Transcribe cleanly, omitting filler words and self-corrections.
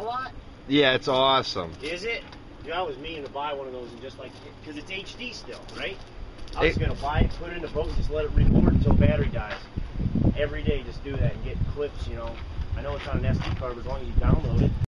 a lot? Yeah, it's awesome. Is it? Yeah, I was meaning to buy one of those and just like, because it's HD still, right? I was going to buy it, put it in the boat, and just let it record until battery dies. Every day, just do that and get clips, you know. I know it's on an SD card, but as long as you download it.